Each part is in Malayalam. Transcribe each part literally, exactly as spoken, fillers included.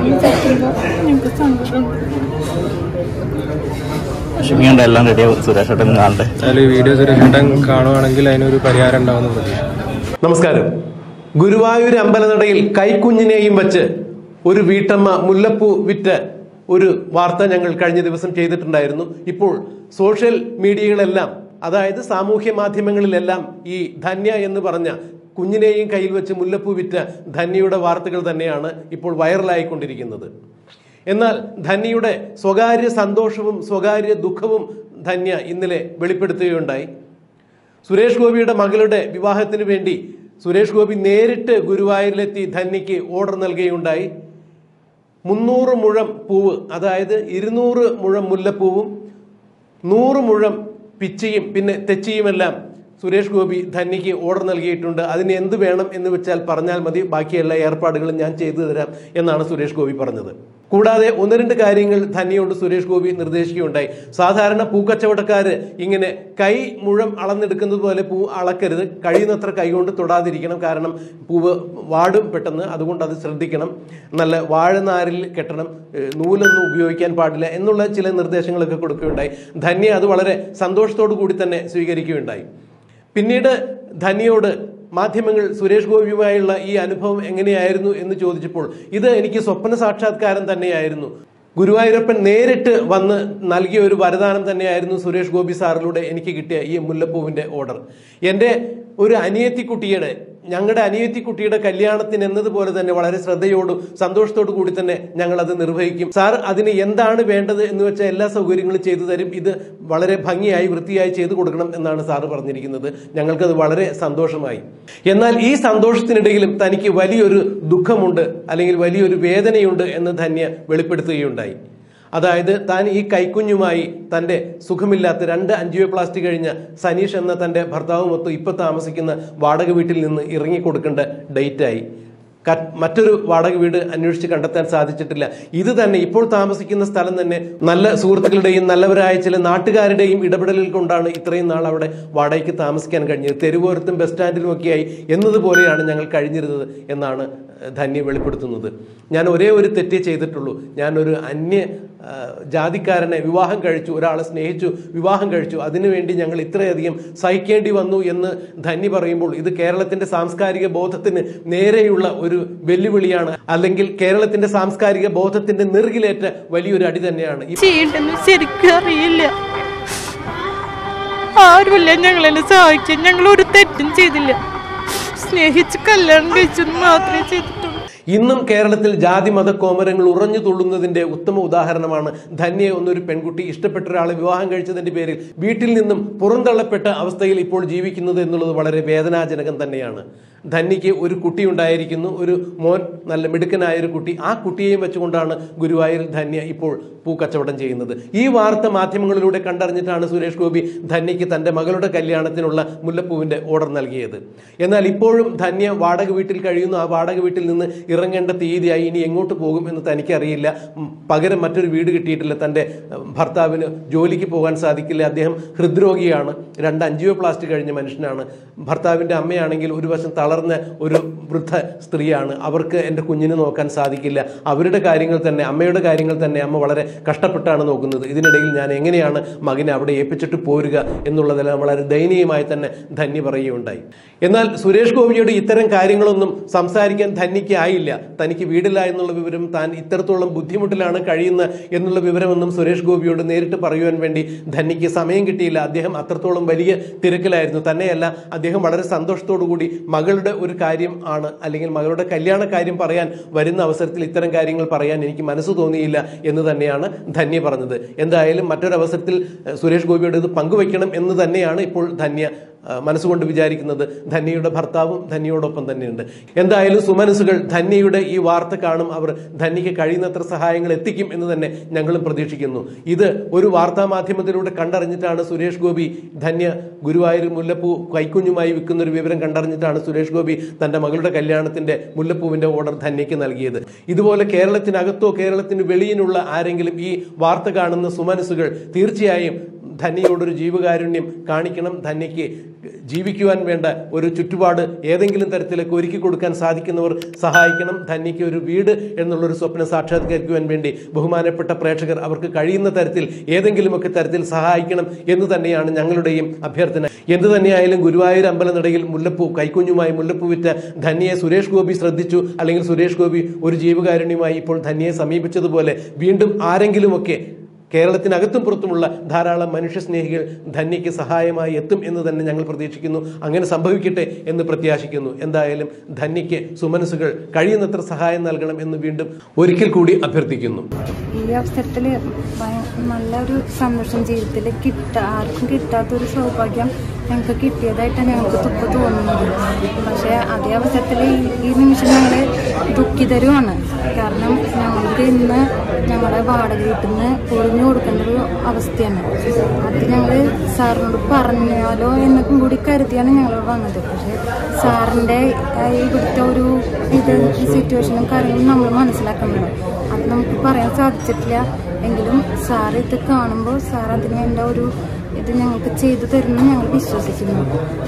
ക്ഷമിക്കേണ്ട, എല്ലാം റെഡിയാവും. സുരേഷ് ഏട്ടൻ കാണട്ടെ. ഈ വീഡിയോ സുരേഷ് ഏട്ടൻ കാണുവാണെങ്കിൽ അതിനൊരു പരിഹാരം ഉണ്ടാവുന്ന പ്രതീക്ഷ. നമസ്കാരം. ഗുരുവായൂർ അമ്പലനടയിൽ കൈക്കുഞ്ഞിനെയും വച്ച് ഒരു വീട്ടമ്മ മുല്ലപ്പൂ വിറ്റ് ഒരു വാർത്ത ഞങ്ങൾ കഴിഞ്ഞ ദിവസം ചെയ്തിട്ടുണ്ടായിരുന്നു. ഇപ്പോൾ സോഷ്യൽ മീഡിയകളെല്ലാം, അതായത് സാമൂഹ്യ മാധ്യമങ്ങളിലെല്ലാം ഈ ധന്യ എന്ന് പറഞ്ഞ കുഞ്ഞിനെയും കയ്യിൽ വെച്ച് മുല്ലപ്പൂ വിറ്റ ധന്യയുടെ വാർത്തകൾ തന്നെയാണ് ഇപ്പോൾ വൈറലായിക്കൊണ്ടിരിക്കുന്നത്. എന്നാൽ ധന്യയുടെ സ്വകാര്യ സന്തോഷവും സ്വകാര്യ ദുഃഖവും ധന്യ ഇന്നലെ വെളിപ്പെടുത്തുകയുണ്ടായി. സുരേഷ് ഗോപിയുടെ മകളുടെ വിവാഹത്തിന് വേണ്ടി സുരേഷ് ഗോപി നേരിട്ട് ഗുരുവായൂരിലെത്തി ധന്യയ്ക്ക് ഓർഡർ നൽകുകയുണ്ടായി. മുന്നൂറ് മുഴം പൂവ്, അതായത് ഇരുന്നൂറ് മുഴം മുല്ലപ്പൂവും നൂറ് മുഴം പിച്ചിയും പിന്നെ തെച്ചിയുമെല്ലാം സുരേഷ് ഗോപി ധന്യയ്ക്ക് ഓർഡർ നൽകിയിട്ടുണ്ട്. അതിന് എന്ത് വേണം എന്ന് വെച്ചാൽ പറഞ്ഞാൽ മതി, ബാക്കിയെല്ലാ ഏർപ്പാടുകളും ഞാൻ ചെയ്തു തരാം എന്നാണ് സുരേഷ് ഗോപി പറഞ്ഞത്. കൂടാതെ ഒന്ന് രണ്ട് കാര്യങ്ങൾ ധന്യയോട് സുരേഷ് ഗോപി നിർദ്ദേശിക്കുകയുണ്ടായി. സാധാരണ പൂക്കച്ചവടക്കാര് ഇങ്ങനെ കൈ മുഴം അളന്നെടുക്കുന്നത് പോലെ പൂ അളക്കരുത്, കഴിയുന്നത്ര കൈകൊണ്ട് തൊടാതിരിക്കണം, കാരണം പൂവ് വാടും പെട്ടെന്ന്, അതുകൊണ്ട് അത് ശ്രദ്ധിക്കണം. നല്ല വാഴനാരിൽ കെട്ടണം, നൂലൊന്നും ഉപയോഗിക്കാൻ പാടില്ല എന്നുള്ള ചില നിർദ്ദേശങ്ങളൊക്കെ കൊടുക്കുകയുണ്ടായി. ധന്യ അത് വളരെ സന്തോഷത്തോടു കൂടി തന്നെ സ്വീകരിക്കുകയുണ്ടായി. പിന്നീട് ധന്യയോട് മാധ്യമങ്ങൾ സുരേഷ് ഗോപിയുമായുള്ള ഈ അനുഭവം എങ്ങനെയായിരുന്നു എന്ന് ചോദിച്ചപ്പോൾ ഇത് എനിക്ക് സ്വപ്ന സാക്ഷാത്കാരം തന്നെയായിരുന്നു, ഗുരുവായൂരപ്പൻ നേരിട്ട് വന്ന് നൽകിയ ഒരു വരദാനം തന്നെയായിരുന്നു സുരേഷ് ഗോപി സാറിലൂടെ എനിക്ക് കിട്ടിയ ഈ മുല്ലപ്പൂവിന്റെ ഓർഡർ. എൻ്റെ ഒരു അനിയത്തിക്കുട്ടിയുടെ ഞങ്ങളുടെ അനിയത്തിക്കുട്ടിയുടെ കല്യാണത്തിന് എന്നതുപോലെ തന്നെ വളരെ ശ്രദ്ധയോടും സന്തോഷത്തോടു കൂടി തന്നെ ഞങ്ങൾ അത് നിർവഹിക്കും. സാർ അതിന് എന്താണ് വേണ്ടത് എന്ന് വെച്ചാൽ എല്ലാ സൗകര്യങ്ങളും ചെയ്തു തരും, ഇത് വളരെ ഭംഗിയായി വൃത്തിയായി ചെയ്തു കൊടുക്കണം എന്നാണ് സാറ് പറഞ്ഞിരിക്കുന്നത്. ഞങ്ങൾക്കത് വളരെ സന്തോഷമായി. എന്നാൽ ഈ സന്തോഷത്തിനിടയിലും തനിക്ക് വലിയൊരു ദുഃഖമുണ്ട്, അല്ലെങ്കിൽ വലിയൊരു വേദനയുണ്ട് എന്ന് ധന്യ വെളിപ്പെടുത്തുകയുണ്ടായി. അതായത് താൻ ഈ കൈക്കുഞ്ഞുമായി തൻ്റെ സുഖമില്ലാത്ത രണ്ട് ആൻജിയോപ്ലാസ്റ്റി കഴിഞ്ഞ സനീഷ് എന്ന തൻ്റെ ഭർത്താവുമൊത്ത് ഇപ്പോൾ താമസിക്കുന്ന വാടക വീട്ടിൽ നിന്ന് ഇറങ്ങിക്കൊടുക്കേണ്ട ഡേറ്റായി. മറ്റൊരു വാടക വീട് അന്വേഷിച്ച് കണ്ടെത്താൻ സാധിച്ചിട്ടില്ല. ഇത് തന്നെ ഇപ്പോൾ താമസിക്കുന്ന സ്ഥലം തന്നെ നല്ല സുഹൃത്തുക്കളുടെയും നല്ലവരായ ചില നാട്ടുകാരുടെയും ഇടപെടലിൽ കൊണ്ടാണ് ഇത്രയും നാൾ അവിടെ വാടകയ്ക്ക് താമസിക്കാൻ കഴിഞ്ഞത്. തെരുവോരത്തും ബസ് സ്റ്റാൻഡിലും ഒക്കെയായി എന്നതുപോലെയാണ് ഞങ്ങൾ കഴിഞ്ഞിരുന്നത് എന്നാണ് ധന്യ വെളിപ്പെടുത്തുന്നത്. ഞാൻ ഒരേ ഒരു തെറ്റേ ചെയ്തിട്ടുള്ളൂ, ഞാനൊരു അന്യ ജാതിക്കാരനെ വിവാഹം കഴിച്ചു, ഒരാളെ സ്നേഹിച്ചു വിവാഹം കഴിച്ചു, അതിനുവേണ്ടി ഞങ്ങൾ ഇത്രയധികം സഹിക്കേണ്ടി വന്നു എന്ന് ധന്യ പറയുമ്പോൾ ഇത് കേരളത്തിന്റെ സാംസ്കാരിക ബോധത്തിന് നേരെയുള്ള ഒരു വെല്ലുവിളിയാണ്, അല്ലെങ്കിൽ കേരളത്തിന്റെ സാംസ്കാരിക ബോധത്തിന്റെ നെറുകിലേറ്റ വലിയൊരു അടി തന്നെയാണ്. ശരിക്കും അറിയില്ല, ആരുമില്ല ഞങ്ങളെന്നെ സഹായിക്കാൻ, ഞങ്ങൾ ഒരു തെറ്റും ചെയ്തില്ല, സ്നേഹിച്ച് കല്യാണം കഴിച്ചു മാത്രമേ ചെയ്തിട്ടുള്ളൂ. ഇന്നും കേരളത്തിൽ ജാതി മത കോമരങ്ങൾ ഉറഞ്ഞു തുള്ളുന്നതിന്റെ ഉത്തമ ഉദാഹരണമാണ് ധന്യ എന്നൊരു പെൺകുട്ടി ഇഷ്ടപ്പെട്ട ഒരാളെ വിവാഹം കഴിച്ചതിന്റെ പേരിൽ വീട്ടിൽ നിന്നും പുറന്തള്ളപ്പെട്ട അവസ്ഥയിൽ ഇപ്പോൾ ജീവിക്കുന്നത് എന്നുള്ളത് വളരെ വേദനാജനകം തന്നെയാണ്. ധന്യയ്ക്ക് ഒരു കുട്ടി ഉണ്ടായിരിക്കുന്നു, ഒരു മോൻ, നല്ല മിടുക്കനായ ഒരു കുട്ടി. ആ കുട്ടിയെയും വെച്ചുകൊണ്ടാണ് ഗുരുവായൂരിൽ ധന്യ ഇപ്പോൾ പൂക്കച്ചവടം ചെയ്യുന്നത്. ഈ വാർത്ത മാധ്യമങ്ങളിലൂടെ കണ്ടറിഞ്ഞിട്ടാണ് സുരേഷ് ഗോപി ധന്യയ്ക്ക് തന്റെ മകളുടെ കല്യാണത്തിനുള്ള മുല്ലപ്പൂവിന്റെ ഓർഡർ നൽകിയത്. എന്നാൽ ഇപ്പോഴും ധന്യ വാടക വീട്ടിൽ കഴിയുന്നു. ആ വാടക വീട്ടിൽ നിന്ന് ഇറങ്ങേണ്ട തീയതിയായി, ഇനി എങ്ങോട്ട് പോകും എന്ന് തനിക്കറിയില്ല. പകരം മറ്റൊരു വീട് കിട്ടിയിട്ടില്ല. തൻ്റെ ഭർത്താവിന് ജോലിക്ക് പോകാൻ സാധിക്കില്ല, അദ്ദേഹം ഹൃദ്രോഗിയാണ്, രണ്ട് ആൻജിയോപ്ലാസ്റ്റി കഴിഞ്ഞ മനുഷ്യനാണ്. ഭർത്താവിൻ്റെ അമ്മയാണെങ്കിൽ ഒരു വശം തളർന്ന ഒരു വൃദ്ധ സ്ത്രീയാണ്. അവർക്ക് എൻ്റെ കുഞ്ഞിനെ നോക്കാൻ സാധിക്കില്ല. അവരുടെ കാര്യങ്ങൾ തന്നെ, അമ്മയുടെ കാര്യങ്ങൾ തന്നെ അമ്മ വളരെ കഷ്ടപ്പെട്ടാണ് നോക്കുന്നത്. ഇതിനിടയിൽ ഞാൻ എങ്ങനെയാണ് മകനെ അവിടെ ഏൽപ്പിച്ചിട്ട് പോരുക എന്നുള്ളതെല്ലാം വളരെ ദയനീയമായി തന്നെ ധന്യ പറയുകയുണ്ടായി. എന്നാൽ സുരേഷ് ഗോപിയോട് ഇത്തരം കാര്യങ്ങളൊന്നും സംസാരിക്കാൻ ധന്യയ്ക്ക് ആയില്ല. തനിക്ക് വീടില്ല എന്നുള്ള വിവരം, താൻ ഇത്തരത്തോളം ബുദ്ധിമുട്ടിലാണ് കഴിയുന്ന എന്നുള്ള വിവരമൊന്നും സുരേഷ് ഗോപിയോട് നേരിട്ട് പറയുവാൻ വേണ്ടി ധന്യയ്ക്ക് സമയം കിട്ടിയില്ല. അദ്ദേഹം അത്രത്തോളം വലിയ തിരക്കിലായിരുന്നു. തന്നെയല്ല, അദ്ദേഹം വളരെ സന്തോഷത്തോടു കൂടി മകളുടെ ഒരു കാര്യം ആണ്, അല്ലെങ്കിൽ മകളുടെ കല്യാണ കാര്യം പറയാൻ വരുന്ന അവസരത്തിൽ ഇത്തരം കാര്യങ്ങൾ പറയാൻ എനിക്ക് മനസ്സ് തോന്നിയില്ല എന്ന് തന്നെയാണ് ധന്യ പറഞ്ഞത്. എന്തായാലും മറ്റൊരവസരത്തിൽ സുരേഷ് ഗോപിയോട് ഇത് പങ്കുവയ്ക്കണം എന്ന് തന്നെയാണ് ഇപ്പോൾ ധന്യ മനസ്സുകൊണ്ട് വിചാരിക്കുന്നത്. ധന്യയുടെ ഭർത്താവും ധന്യയോടൊപ്പം തന്നെയുണ്ട്. എന്തായാലും സുമനസ്സുകൾ ധന്യയുടെ ഈ വാർത്ത കാണും. അവർ ധന്യയ്ക്ക് കഴിയുന്നത്ര സഹായങ്ങൾ എത്തിക്കും എന്ന് തന്നെ ഞങ്ങളും പ്രതീക്ഷിക്കുന്നു. ഇത് ഒരു വാർത്താ മാധ്യമത്തിലൂടെ കണ്ടറിഞ്ഞിട്ടാണ് സുരേഷ് ഗോപി ധന്യ ഗുരുവായൂർ മുല്ലപ്പൂ കൈക്കുഞ്ഞുമായി വിൽക്കുന്ന ഒരു വിവരം കണ്ടറിഞ്ഞിട്ടാണ് സുരേഷ് ഗോപി തന്റെ മകളുടെ കല്യാണത്തിന്റെ മുല്ലപ്പൂവിന്റെ ഓർഡർ ധന്യയ്ക്ക് നൽകിയത്. ഇതുപോലെ കേരളത്തിനകത്തോ കേരളത്തിന് വെളിയിലുള്ള ആരെങ്കിലും ഈ വാർത്ത കാണുന്ന സുമനസ്സുകൾ തീർച്ചയായും ധന്യയോടൊരു ജീവകാരുണ്യം കാണിക്കണം. ധന്യയ്ക്ക് ജീവിക്കുവാൻ വേണ്ട ഒരു ചുറ്റുപാട് ഏതെങ്കിലും തരത്തിലേക്ക് ഒരുക്കി കൊടുക്കാൻ സാധിക്കുന്നവർ സഹായിക്കണം. ധന്യയ്ക്ക് ഒരു വീട് എന്നുള്ളൊരു സ്വപ്നം സാക്ഷാത്കരിക്കുവാൻ വേണ്ടി ബഹുമാനപ്പെട്ട പ്രേക്ഷകർ അവർക്ക് കഴിയുന്ന തരത്തിൽ ഏതെങ്കിലുമൊക്കെ തരത്തിൽ സഹായിക്കണം എന്ന് തന്നെയാണ് ഞങ്ങളുടെയും അഭ്യർത്ഥന. എന്തു തന്നെയായാലും ഗുരുവായൂർ അമ്പലനടയിൽ മുല്ലപ്പൂ കൈക്കുഞ്ഞുമായി മുല്ലപ്പൂ വിറ്റ ധന്യയെ സുരേഷ് ഗോപി ശ്രദ്ധിച്ചു, അല്ലെങ്കിൽ സുരേഷ് ഗോപി ഒരു ജീവകാരുണ്യമായി ഇപ്പോൾ ധന്യയെ സമീപിച്ചതുപോലെ വീണ്ടും ആരെങ്കിലുമൊക്കെ കേരളത്തിനകത്തും പുറത്തുമുള്ള ധാരാളം മനുഷ്യസ്നേഹികൾ ധന്യയ്ക്ക് സഹായമായി എത്തും എന്ന് തന്നെ ഞങ്ങൾ പ്രതീക്ഷിക്കുന്നു. അങ്ങനെ സംഭവിക്കട്ടെ എന്ന് പ്രത്യാശിക്കുന്നു. എന്തായാലും ധന്യയ്ക്ക് സുമനസുകൾ കഴിയുന്നത്ര സഹായം നൽകണം എന്ന് വീണ്ടും ഒരിക്കൽ കൂടി അഭ്യർത്ഥിക്കുന്നു. ഈ അവസരത്തിൽ നല്ലൊരു സന്തോഷം ജീവിതത്തിൽ കിട്ട ആർക്കും കിട്ടാത്തൊരു സൗഭാഗ്യം ഞങ്ങൾക്ക് കിട്ടിയതായിട്ടാണ് ഞങ്ങൾക്ക് തുപ്പ് തോന്നുന്നത്. പക്ഷേ അതേ അവസരത്തിൽ ഈ നിമിഷം ഞങ്ങൾ ദുഃഖിതരുമാണ്. കാരണം ഞങ്ങൾക്ക് ഇന്ന് ഞങ്ങളുടെ വാടക വീട്ടിൽ നിന്ന് ഒഴിഞ്ഞു കൊടുക്കേണ്ട ഒരു അവസ്ഥയാണ്. അത് ഞങ്ങൾ സാറിനോട് പറഞ്ഞാലോ എന്നൊക്കെ കൂടി കരുതിയാണ് ഞങ്ങളോട് വന്നത്. പക്ഷേ സാറിൻ്റെ ഇവിടുത്തെ ഒരു ഇത് സിറ്റുവേഷനും കാര്യങ്ങളും നമ്മൾ മനസ്സിലാക്കുന്നുണ്ട്. അത് നമുക്ക് പറയാൻ സാധിച്ചിട്ടില്ല. എങ്കിലും സാർ ഇത് കാണുമ്പോൾ സാർ അതിന് വേണ്ട ഒരു ഇത് ഞങ്ങൾക്ക് ചെയ്തു തരുമെന്ന് ഞങ്ങൾ വിശ്വസിക്കുന്നു.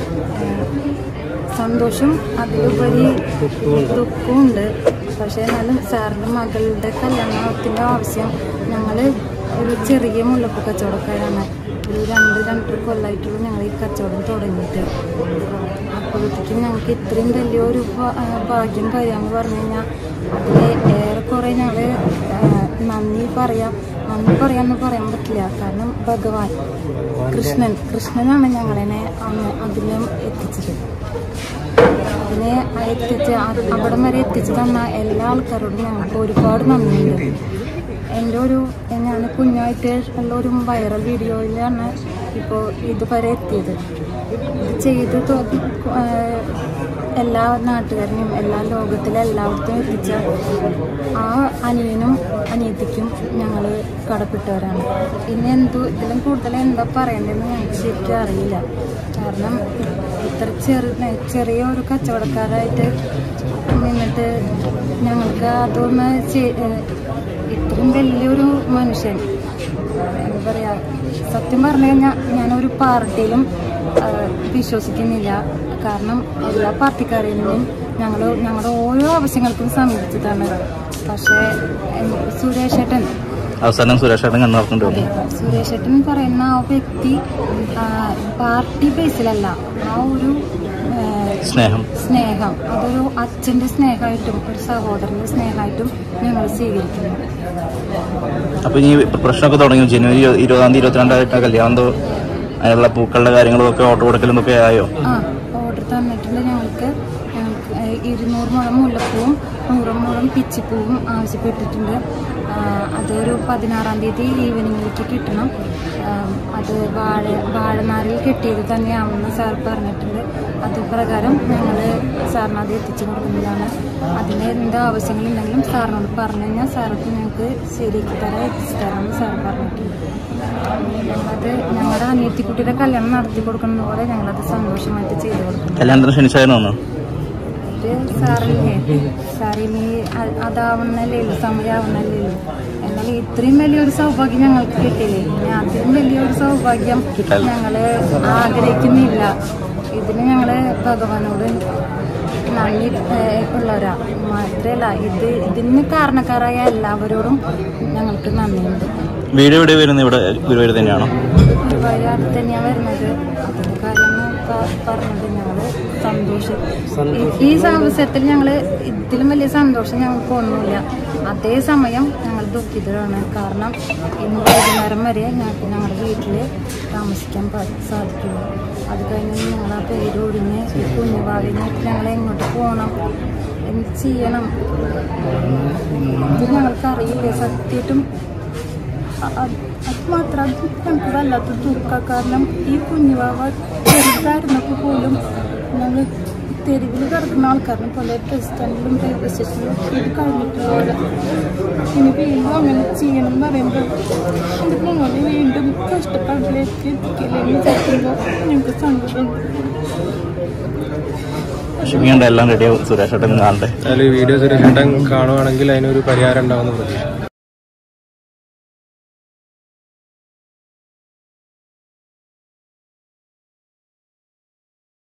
സന്തോഷം അതിലുപരി ദുഃഖമുണ്ട്. പക്ഷേ എന്നാലും സാറിൻ്റെ മകളുടെ കല്യാണത്തിൻ്റെ ആവശ്യം ഞങ്ങൾ ഒരു ചെറിയ മുല്ലപ്പൂ കച്ചവടക്കാരാണ്. ഒരു രണ്ട് രണ്ടര കൊല്ലമായിട്ടുള്ള ഞങ്ങൾ ഈ കച്ചവടം തുടങ്ങിയിട്ട്. അപ്പോഴത്തേക്കും ഞങ്ങൾക്ക് ഇത്രയും വലിയൊരു ഭാഗ്യം കഴിയാമെന്ന് പറഞ്ഞു കഴിഞ്ഞാൽ അതിൽ ഏറെക്കുറെ ഞങ്ങൾ നന്ദി പറയാം. നന്ദി പറയാമെന്ന് പറയാൻ പറ്റില്ല. കാരണം ഭഗവാൻ കൃഷ്ണൻ കൃഷ്ണനാണ് ഞങ്ങളെ അന്ന് അതിലും എത്തിച്ചത്. അതിനെ എത്തിച്ച് അവിടം വരെ എത്തിച്ചു തന്ന എല്ലാ ആൾക്കാരോടും ഞങ്ങൾക്ക് ഒരുപാട് നന്ദിയുണ്ട്. എൻ്റെ ഒരു ഞാൻ കുഞ്ഞായിട്ട് ഉള്ള ഒരു വൈറൽ വീഡിയോയിലാണ് ഇപ്പോൾ ഇതുവരെ എത്തിയത്. ഇത് ചെയ്ത് എല്ലാ നാട്ടുകാരനെയും എല്ലാ ലോകത്തിലെ എല്ലായിടത്തും എത്തിച്ച ആ അനിയനും അനിയത്തിക്കും ഞങ്ങൾ കടപ്പെട്ടവരാണ്. ഇനി എന്തു ഇതിലും കൂടുതൽ എന്താ പറയേണ്ടതെന്ന് ഞങ്ങൾക്ക് ശരിക്കും അറിയില്ല. കാരണം ഇത്ര ചെറിയ ചെറിയ ഒരു കച്ചവടക്കാരായിട്ട് നിന്നിട്ട് ഞങ്ങൾക്ക് അതൊന്ന് ഇത്രയും വലിയൊരു മനുഷ്യൻ എന്താ പറയുക, സത്യം പറഞ്ഞു കഴിഞ്ഞാൽ ഞാനൊരു പാർട്ടിയിലും വിശ്വസിക്കുന്നില്ല. കാരണം എല്ലാ പാർട്ടിക്കാരെയും ഞങ്ങൾ ഞങ്ങളുടെ ഓരോ ആവശ്യങ്ങൾക്കും സമീപിച്ചതാണ്. പക്ഷേ സുരേഷ് ഏട്ടൻ അവസാനം സുരേഷ് ഏട്ടൻ കണ്ണുറക്കുന്നുണ്ട്. സുരേഷ് ഏട്ടൻ പറയുന്ന ആ വ്യക്തി പാർട്ടി ബേസിലല്ല, ആ ഒരു സ്നേഹം സ്നേഹം അതൊരു അച്ഛൻ്റെ സ്നേഹമായിട്ടും ഒരു സഹോദരൻ്റെ സ്നേഹമായിട്ടും ഞങ്ങൾ സ്വീകരിക്കുന്നു. അപ്പൊ ഈ പ്രശ്നമൊക്കെ തുടങ്ങി ജനുവരി ഇരുപതാം തീയതി ഇരുപത്തിരണ്ടായിട്ട് കല്യാണം അതിനുള്ള പൂക്കളുടെ കാര്യങ്ങളും ഒക്കെ ഓർഡർ കൊടുക്കലും ഒക്കെ ആയോ? ആ ഓർഡർ തന്നിട്ടുണ്ട്. ഞങ്ങൾക്ക് ഞങ്ങൾക്ക് ഇരുന്നൂറ് മുഴം മുല്ലപ്പൂവും നൂറ് മുഴം പിച്ചിപ്പൂവും ആവശ്യപ്പെട്ടിട്ടുണ്ട്. അതൊരു പതിനാറാം തീയതി ഈവനിങ്ങിലേക്ക് കിട്ടണം. അത് വാഴ വാഴനാരിൽ കെട്ടിയത് തന്നെയാണെന്ന് സാർ പറഞ്ഞിട്ടുണ്ട്. അത് പ്രകാരം ഞങ്ങൾ സാറിന് അത് എത്തിച്ചു കൊടുക്കുന്നതാണ്. അതിന് എന്ത് ആവശ്യങ്ങളുണ്ടെങ്കിലും സാറിനോട് പറഞ്ഞു കഴിഞ്ഞാൽ സാർക്ക് ഞങ്ങൾക്ക് ശരിയാക്കി തരാൻ എത്തിച്ചു തരാമെന്ന് സാർ പറഞ്ഞിട്ടുണ്ട്. ഞങ്ങളത് ഞങ്ങളുടെ അനിയത്തിക്കുട്ടിയുടെ കല്യാണം നടത്തി കൊടുക്കുന്ന പോലെ ഞങ്ങളത് സന്തോഷമായിട്ട് ചെയ്തു കൊടുക്കും. കല്യാണത്തിന് ക്ഷണിച്ചായിരുന്നു സാറില്ലേ സാറിനി അതാവുന്നല്ലേ ഉള്ളൂ, സമയമാവുന്നല്ലേ ഉള്ളൂ. എന്നാൽ ഇത്രയും വലിയൊരു സൗഭാഗ്യം ഞങ്ങൾക്ക് കിട്ടിയില്ലേ. ഇനി അതിലും വലിയൊരു സൗഭാഗ്യം ഞങ്ങൾ ആഗ്രഹിക്കുന്നില്ല. ഇതിന് ഞങ്ങൾ ഭഗവാനോട് നന്ദി ഉള്ളവരാ മാത്രമല്ല, ഇത് ഇതിന് കാരണക്കാരായ എല്ലാവരോടും ഞങ്ങൾക്ക് നന്ദിയുണ്ട്. വീട് എവിടെ വരുന്നത്? ഇവിടെ ഗുരുവായൂർ തന്നെയാണോ? ഗുരുവായൂർ അടുത്ത് തന്നെയാണ് വരുന്നത്. അതിന്റെ കാര്യം പറഞ്ഞത് ഞങ്ങൾ സന്തോഷം ഈ അവസരത്തിൽ ഞങ്ങൾ ഇതിലും വലിയ സന്തോഷം ഞങ്ങൾക്ക് ഒന്നുമില്ല. അതേസമയം ഞങ്ങൾ ദുഃഖിതരാണ്. കാരണം ഇന്ന് വൈകുന്നേരം വരെ ഞങ്ങൾക്ക് ഞങ്ങളുടെ വീട്ടിൽ താമസിക്കാൻ സാധിക്കില്ല. അത് കഴിഞ്ഞ് ഞങ്ങൾ ആ പേര് ഒഴിഞ്ഞ് കുഞ്ഞുവാവിനെ ഞങ്ങൾ എങ്ങോട്ട് പോകണം, എന്ത് ചെയ്യണം ഇത് ഞങ്ങൾക്ക് അറിയില്ല. സത്യമായിട്ടും അത് മാത്രം അത് ഞങ്ങൾക്ക് വല്ലാത്ത ദുഃഖം. കാരണം ഈ കുഞ്ഞുവാവ ചെറുതായിരുന്നപ്പോൾ പോലും ഞങ്ങൾ തെരുവിൽ കിടക്കുന്ന ആൾക്കാരിനെ പോലെ ബസ് സ്റ്റാൻഡിലും റെയിൽവേ സ്റ്റേഷനിലും ഇത് കഴിഞ്ഞിട്ടുള്ള ഇനി വീണ്ടും അങ്ങനെ ചെയ്യണം എന്ന് പറയുമ്പോൾ എൻ്റെ മോനെ വീണ്ടും കഷ്ടപ്പാടിലേക്ക് എത്തിക്കില്ലെന്ന് വിചാരിക്കുമ്പോൾ ഞങ്ങൾക്ക് സങ്കടമുണ്ട്. എല്ലാം റെഡിയാവും. സുരേഷ് ഏട്ടൻ കാണട്ടെ. വീഡിയോ സുരേഷ് ഏട്ടൻ കാണുവാണെങ്കിൽ അതിനൊരു പരിഹാരം ഉണ്ടാവുമെന്ന് പ്രതീക്ഷിക്കും.